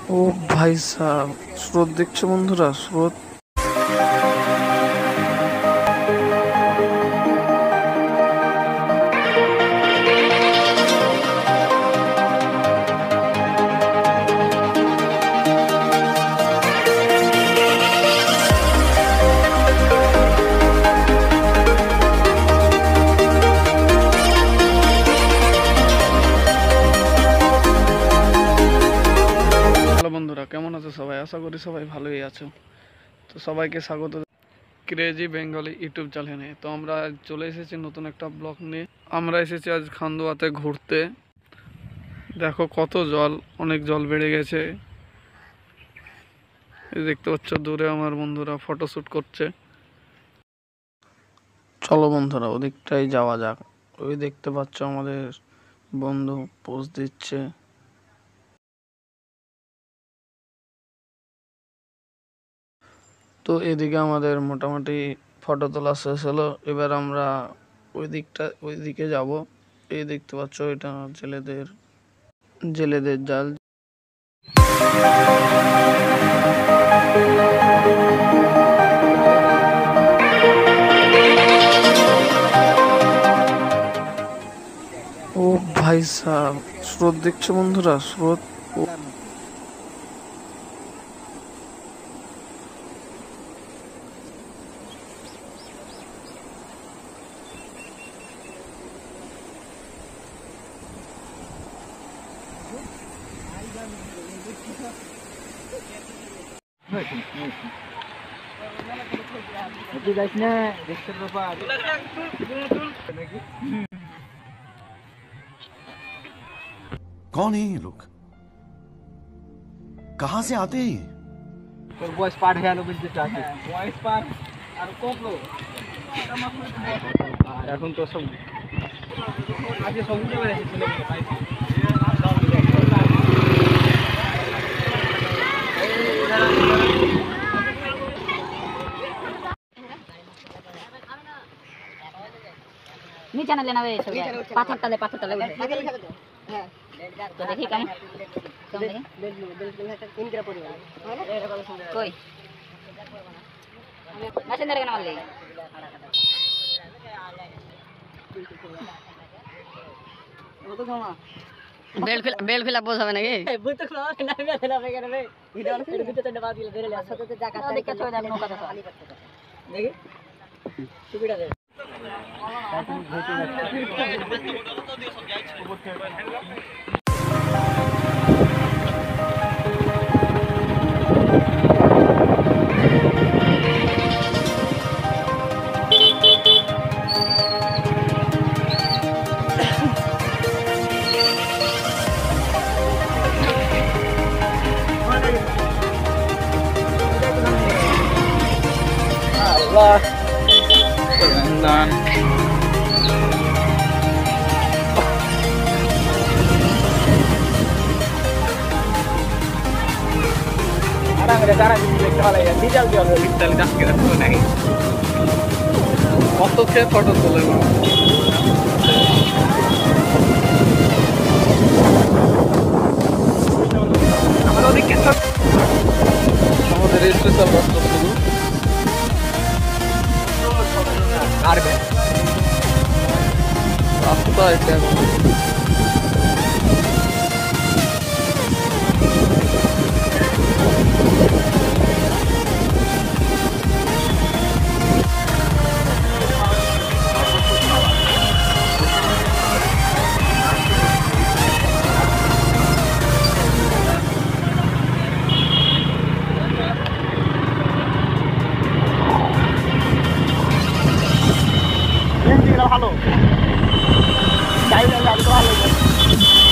ও ভাই সাহেব, স্রোত দেখছো বন্ধুরা? স্রোত বন্ধুরা কেমন আছো সবাই? আশা করি সবাই ভালোই আছো। তো সবাইকে স্বাগত ক্রেজি বেঙ্গলি ইউটিউব চ্যানেলে। তো আমরা চলে এসেছি নতুন একটা ব্লগ নিয়ে। আমরা এসেছি আজ খান্দোয়াতে ঘুরতে। দেখো কত জল, অনেক জল বেড়ে গেছে। এই দেখতে পাচ্ছ দূরে আমার বন্ধুরা ফটোশ্যুট করছে। চলো বন্ধুরা ওদিকটাই যাওয়া যাক। ওই দেখতে পাচ্ছ আমাদের বন্ধু পোজ দিচ্ছে। তো এদিকে আমাদের মোটামুটি ফটো তোলা শেষ হলো। এবার আমরা ওই দিকে যাব। এই দেখতে পাচ্ছ এটা জেলেদের জাল। ও ভাই সাহেব, স্রোত দেখছো বন্ধুরা? স্রোত कौन है ये लोग? कहां से आते हैं? বয়স পার হয়ে গেল বুঝতে চাচ্ছি বয়স পার আর কপলো এখন তো সব আজকে সব উঠে বেড়েছে ছেলেগুলো পাইছে नीचे ना लेना वे सब पाथर तले हां तो देखी कम देखी इनके पड़ी कोई मशीन दे ना वाले वो तो गामा बेल फिल बोल হবে নাকি বুঝ তো না না ফেলা হবে কেন রে ভিডিও ফের দিতে তো দবা দিলে ধরে লে সাথে তো জায়গা দেখে চলে যাবে নৌকা দেখি সুবিধা দে Allah dan ada cara দেখতে ভালো লাগে ডিজিটাল জল ডিজিটাল কাজ করে তো নাই কত কে ফটো তোলে না আমাদের ওদিকে আমাদের স্পেশাল রাস্তা শুরু কাটবে রাস্তা এটা ভালো চাইলে ভালো